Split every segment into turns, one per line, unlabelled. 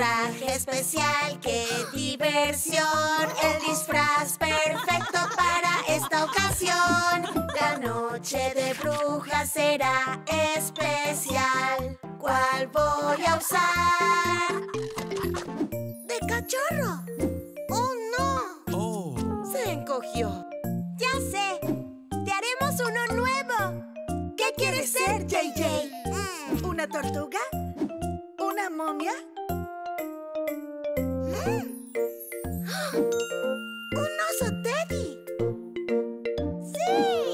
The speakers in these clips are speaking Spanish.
traje especial, qué diversión. El disfraz perfecto para esta ocasión. La noche de brujas será especial. ¿Cuál voy a usar? ¡De cachorro! ¡Oh, no!
Oh.
Se encogió. ¡Ya sé! ¡Te haremos uno nuevo! ¿Qué quieres ser, JJ?
¿Una tortuga? ¿Una momia?
¡Un oso Teddy!
¡Sí!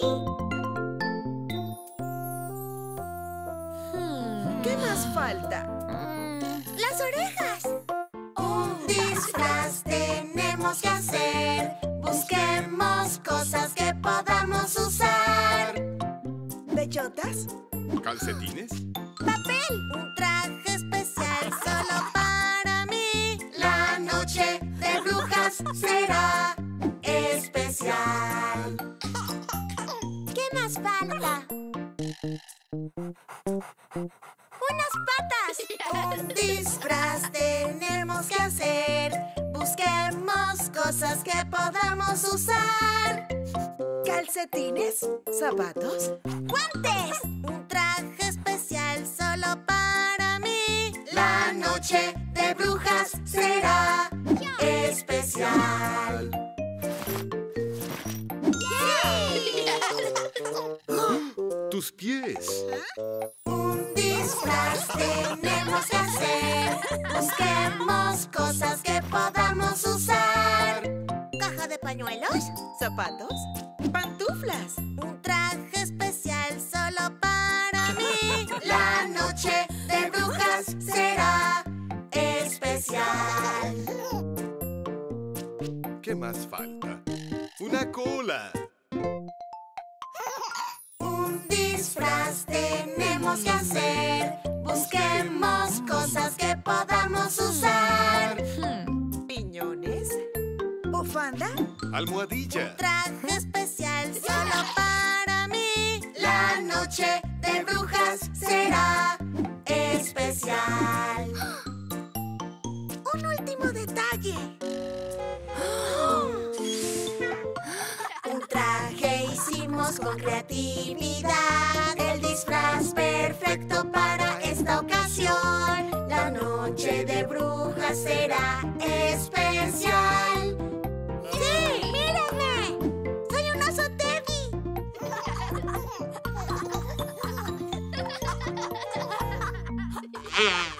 ¿Qué más falta?
¡Las orejas! Un disfraz tenemos que hacer. Busquemos cosas que podamos usar.
¿Bellotas?
¿Calcetines?
¡Papel! Un traje especial solo para mí. La noche de brujas será especial. ¿Qué más falta? ¡Unas patas! Un disfraz tenemos que hacer. Busquemos cosas que podamos usar.
¿Calcetines? ¿Zapatos?
¡Guantes! Un traje especial solo para mí. La noche de brujas será especial.
¡Tus pies!
Un disfraz tenemos que hacer. Busquemos cosas que podamos usar. ¿Caja de pañuelos?
¿Zapatos? ¿Pantuflas?
Un traje especial solo para mí. La noche de brujas será especial.
¿Qué más falta? ¡Una cola!
Un disfraz tenemos que hacer. Busquemos cosas que podamos usar.
¿Piñones? ¿Bufanda?
¡Almohadilla!
Traje especial solo para mí. La noche de brujas será especial. Un último detalle. Un traje hicimos con creatividad. El disfraz perfecto para esta ocasión. La noche de brujas será especial. ¡Sí! ¡Mírenme! ¡Soy un oso Teddy!